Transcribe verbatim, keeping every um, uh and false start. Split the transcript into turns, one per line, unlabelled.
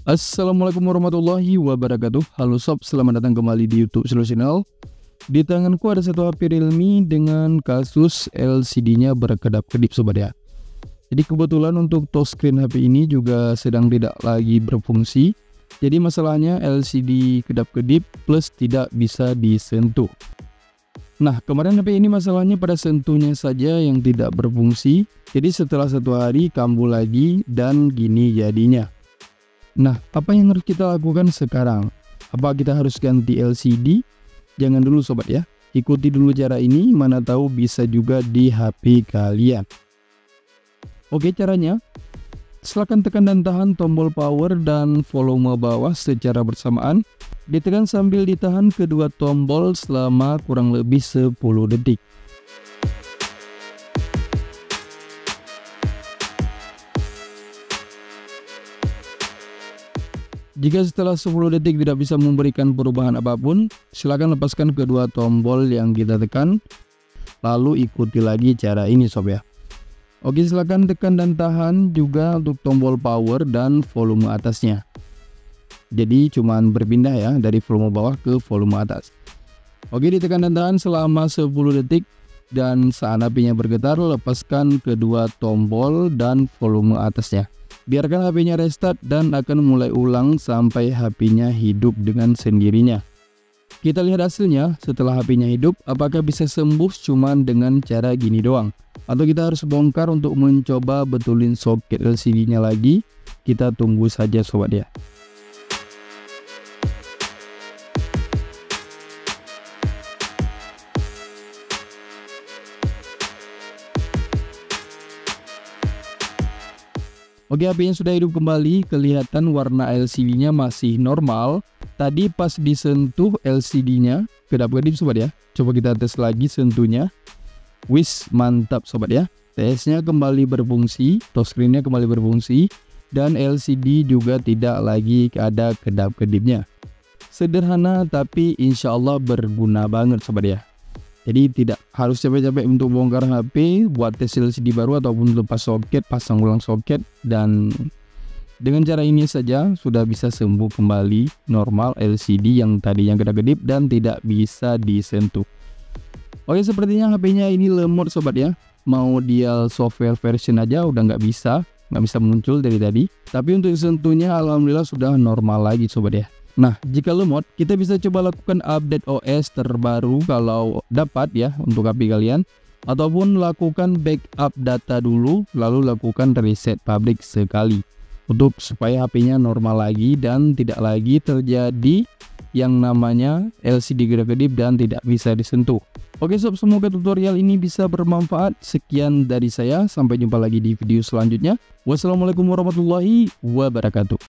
Assalamualaikum warahmatullahi wabarakatuh. Halo sob, selamat datang kembali di YouTube Slow Channel. Di tanganku ada satu H P Realme dengan kasus L C D-nya berkedap-kedip sobat ya. Jadi kebetulan untuk touchscreen H P ini juga sedang tidak lagi berfungsi. Jadi masalahnya L C D kedap-kedip plus tidak bisa disentuh. Nah, kemarin H P ini masalahnya pada sentuhnya saja yang tidak berfungsi. Jadi setelah satu hari kambuh lagi dan gini jadinya. Nah, apa yang harus kita lakukan sekarang? Apa kita harus ganti L C D? Jangan dulu sobat ya. Ikuti dulu cara ini, mana tahu bisa juga di H P kalian. Oke, caranya. Silakan tekan dan tahan tombol power dan volume bawah secara bersamaan. Ditekan sambil ditahan kedua tombol selama kurang lebih sepuluh detik. Jika setelah sepuluh detik tidak bisa memberikan perubahan apapun, silakan lepaskan kedua tombol yang kita tekan. Lalu ikuti lagi cara ini sob ya. Oke, silakan tekan dan tahan juga untuk tombol power dan volume atasnya. Jadi cuman berpindah ya dari volume bawah ke volume atas. Oke, ditekan dan tahan selama sepuluh detik. Dan saat H P-nya bergetar, lepaskan kedua tombol dan volume atasnya. Biarkan H P-nya restart dan akan mulai ulang sampai H P-nya hidup dengan sendirinya. Kita lihat hasilnya setelah H P-nya hidup, apakah bisa sembuh cuman dengan cara gini doang. Atau kita harus bongkar untuk mencoba betulin soket L C D-nya lagi. Kita tunggu saja sobat ya. Oke, H P-nya sudah hidup kembali, kelihatan warna L C D-nya masih normal. Tadi pas disentuh L C D-nya kedap-kedip sobat ya. Coba kita tes lagi sentuhnya. Wis, mantap sobat ya. Tesnya kembali berfungsi, touchscreen-nya kembali berfungsi, dan L C D juga tidak lagi ada kedap-kedipnya. Sederhana tapi insya Allah berguna banget sobat ya. Jadi tidak harus capek-capek untuk bongkar H P, buat tes L C D baru ataupun lepas soket, pasang ulang soket. Dan dengan cara ini saja sudah bisa sembuh kembali normal L C D yang tadi yang kedap-kedip dan tidak bisa disentuh. Oke, sepertinya H P-nya ini lemot sobat ya. Mau dia software version aja udah nggak bisa, nggak bisa muncul dari tadi. Tapi untuk sentuhnya alhamdulillah sudah normal lagi sobat ya. Nah, jika lemot, kita bisa coba lakukan update O S terbaru kalau dapat ya untuk H P kalian. Ataupun lakukan backup data dulu, lalu lakukan reset pabrik sekali. Untuk supaya H P-nya normal lagi dan tidak lagi terjadi yang namanya L C D kedap-kedip dan tidak bisa disentuh. Oke sob, semoga tutorial ini bisa bermanfaat. Sekian dari saya, sampai jumpa lagi di video selanjutnya. Wassalamualaikum warahmatullahi wabarakatuh.